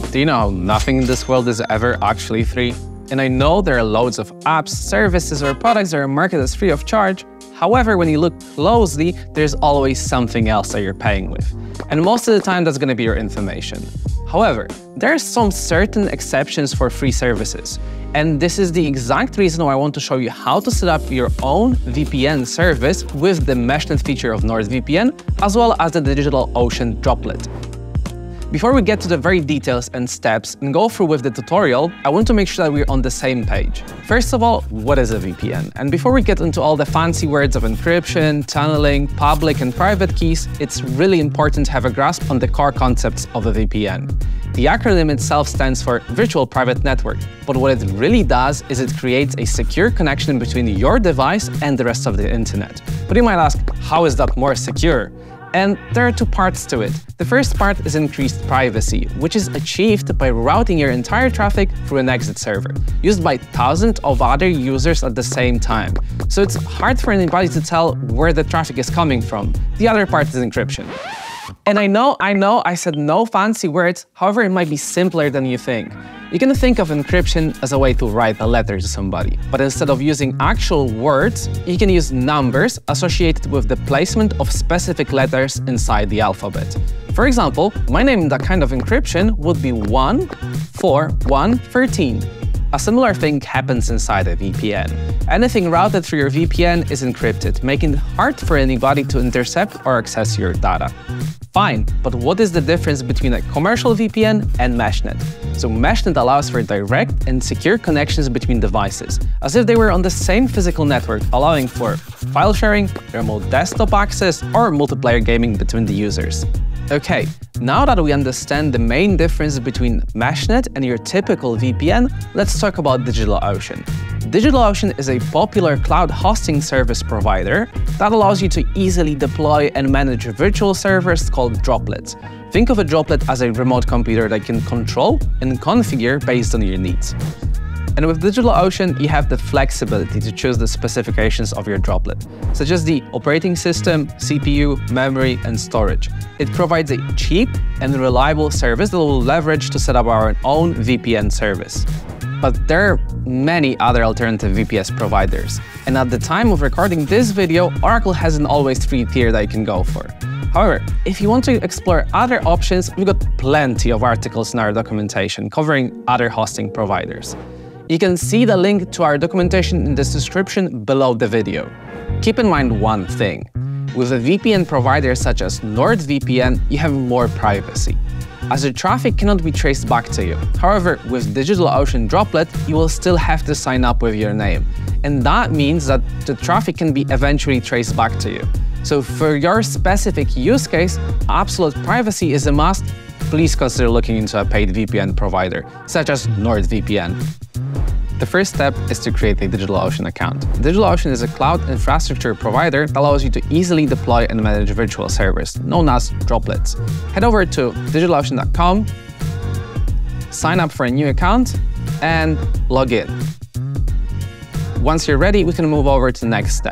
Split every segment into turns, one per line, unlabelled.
Do you know how nothing in this world is ever actually free? And I know there are loads of apps, services, or products that are marketed as free of charge. However, when you look closely, there's always something else that you're paying with. And most of the time, that's going to be your information. However, there are some certain exceptions for free services. And this is the exact reason why I want to show you how to set up your own VPN service with the Meshnet feature of NordVPN, as well as the DigitalOcean droplet. Before we get to the very details and steps and go through with the tutorial, I want to make sure that we're on the same page. First of all, what is a VPN? And before we get into all the fancy words of encryption, tunneling, public and private keys, it's really important to have a grasp on the core concepts of a VPN. The acronym itself stands for Virtual Private Network, but what it really does is it creates a secure connection between your device and the rest of the internet. But you might ask, how is that more secure? And there are two parts to it. The first part is increased privacy, which is achieved by routing your entire traffic through an exit server, used by thousands of other users at the same time. So it's hard for anybody to tell where the traffic is coming from. The other part is encryption. And I know, I said no fancy words, however, it might be simpler than you think. You can think of encryption as a way to write a letter to somebody, but instead of using actual words, you can use numbers associated with the placement of specific letters inside the alphabet. For example, my name in that kind of encryption would be 14113. A similar thing happens inside a VPN. Anything routed through your VPN is encrypted, making it hard for anybody to intercept or access your data. Fine, but what is the difference between a commercial VPN and Meshnet? So Meshnet allows for direct and secure connections between devices, as if they were on the same physical network, allowing for file sharing, remote desktop access, or multiplayer gaming between the users. Okay, now that we understand the main difference between Meshnet and your typical VPN, let's talk about DigitalOcean. DigitalOcean is a popular cloud hosting service provider that allows you to easily deploy and manage virtual servers called droplets. Think of a droplet as a remote computer that can control and configure based on your needs. And with DigitalOcean, you have the flexibility to choose the specifications of your droplet, such as the operating system, CPU, memory, and storage. It provides a cheap and reliable service that we'll leverage to set up our own VPN service. But there are many other alternative VPS providers, and at the time of recording this video, Oracle has an always free tier that you can go for. However, if you want to explore other options, we've got plenty of articles in our documentation covering other hosting providers. You can see the link to our documentation in the description below the video. Keep in mind one thing. With a VPN provider such as NordVPN, you have more privacy, as the traffic cannot be traced back to you. However, with DigitalOcean Droplet, you will still have to sign up with your name. And that means that the traffic can be eventually traced back to you. So for your specific use case, absolute privacy is a must. Please consider looking into a paid VPN provider, such as NordVPN. The first step is to create a DigitalOcean account. DigitalOcean is a cloud infrastructure provider that allows you to easily deploy and manage virtual servers, known as droplets. Head over to digitalocean.com, sign up for a new account, and log in. Once you're ready, we can move over to the next step.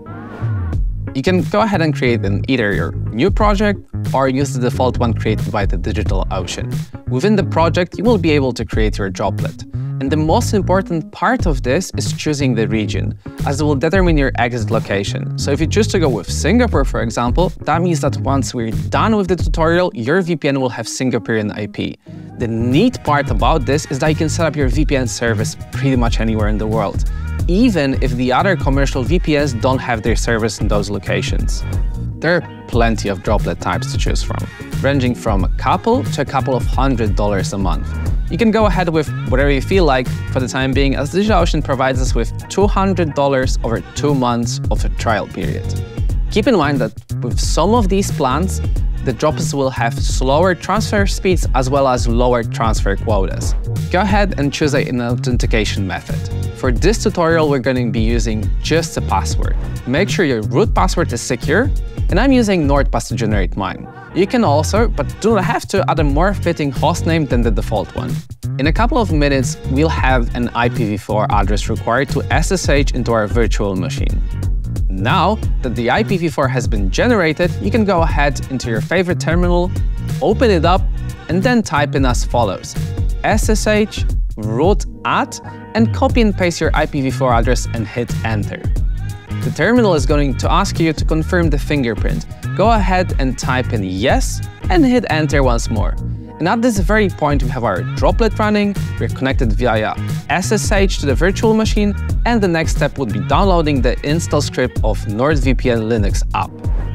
You can go ahead and create either your new project or use the default one created by the DigitalOcean. Within the project, you will be able to create your droplet. And the most important part of this is choosing the region, as it will determine your exit location. So if you choose to go with Singapore, for example, that means that once we're done with the tutorial, your VPN will have Singaporean IP. The neat part about this is that you can set up your VPN service pretty much anywhere in the world, even if the other commercial VPNs don't have their service in those locations. There are plenty of droplet types to choose from, ranging from a couple to a couple of $100 a month. You can go ahead with whatever you feel like for the time being, as DigitalOcean provides us with $200 over 2 months of a trial period. Keep in mind that with some of these plans, the droplets will have slower transfer speeds as well as lower transfer quotas. Go ahead and choose an authentication method. For this tutorial, we're going to be using just a password. Make sure your root password is secure, and I'm using NordPass to generate mine. You can also, but do not have to, add a more fitting hostname than the default one. In a couple of minutes, we'll have an IPv4 address required to SSH into our virtual machine. Now that the IPv4 has been generated, you can go ahead into your favorite terminal, Open it up and then type in as follows: SSH root @ and copy and paste your IPv4 address and hit enter. The terminal is going to ask you to confirm the fingerprint. Go ahead and type in yes and hit enter once more. And at this very point, we have our droplet running, we're connected via SSH to the virtual machine, and the next step would be downloading the install script of NordVPN Linux app.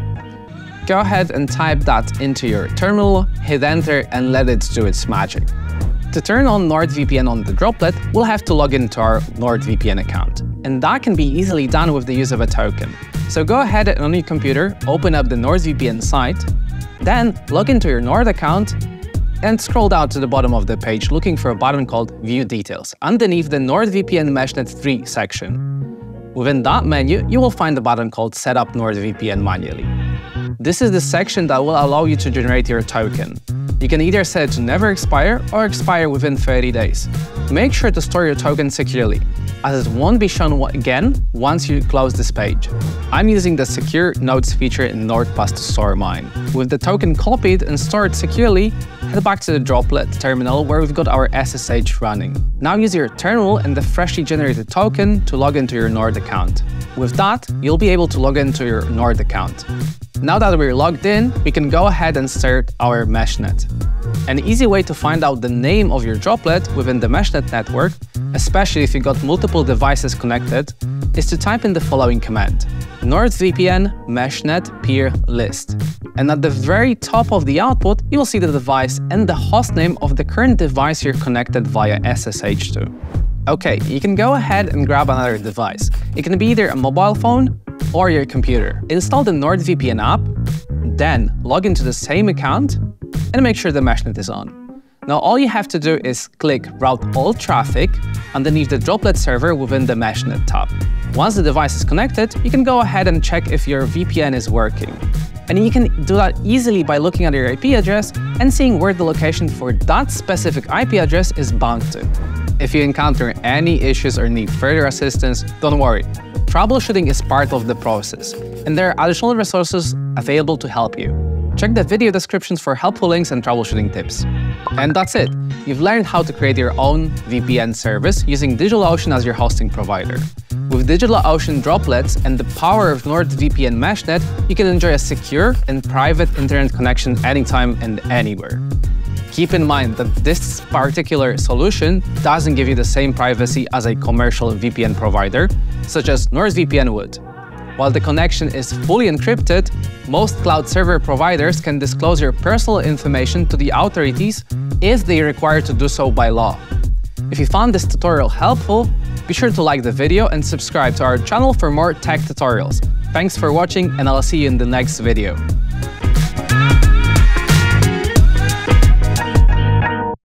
Go ahead and type that into your terminal, hit enter, and let it do its magic. To turn on NordVPN on the droplet, we'll have to log into our NordVPN account. And that can be easily done with the use of a token. So go ahead and on your computer, open up the NordVPN site, then log into your Nord account, and scroll down to the bottom of the page looking for a button called View Details, underneath the NordVPN Meshnet 3 section. Within that menu, you will find a button called Set up NordVPN manually. This is the section that will allow you to generate your token. You can either set it to never expire or expire within 30 days. Make sure to store your token securely, as it won't be shown again once you close this page. I'm using the Secure Notes feature in NordPass to store mine. With the token copied and stored securely, head back to the droplet terminal where we've got our SSH running. Now use your terminal and the freshly generated token to log into your Nord account. With that, you'll be able to log into your Nord account. Now that we're logged in, we can go ahead and start our meshnet. An easy way to find out the name of your droplet within the meshnet network, especially if you've got multiple devices connected, is to type in the following command: NordVPN Meshnet peer list. And at the very top of the output, you will see the device and the hostname of the current device you're connected via SSH to. Okay, you can go ahead and grab another device. It can be either a mobile phone or your computer. Install the NordVPN app, then log into the same account and make sure the meshnet is on. Now all you have to do is click Route All Traffic underneath the droplet server within the meshnet tab. Once the device is connected, you can go ahead and check if your VPN is working. And you can do that easily by looking at your IP address and seeing where the location for that specific IP address is bound to. If you encounter any issues or need further assistance, don't worry. Troubleshooting is part of the process, and there are additional resources available to help you. Check the video descriptions for helpful links and troubleshooting tips. And that's it. You've learned how to create your own VPN service using DigitalOcean as your hosting provider. With DigitalOcean droplets and the power of NordVPN Meshnet, you can enjoy a secure and private internet connection anytime and anywhere. Keep in mind that this particular solution doesn't give you the same privacy as a commercial VPN provider, such as NordVPN would. While the connection is fully encrypted, most cloud server providers can disclose your personal information to the authorities if they are required to do so by law. If you found this tutorial helpful, be sure to like the video and subscribe to our channel for more tech tutorials. Thanks for watching, and I'll see you in the next video.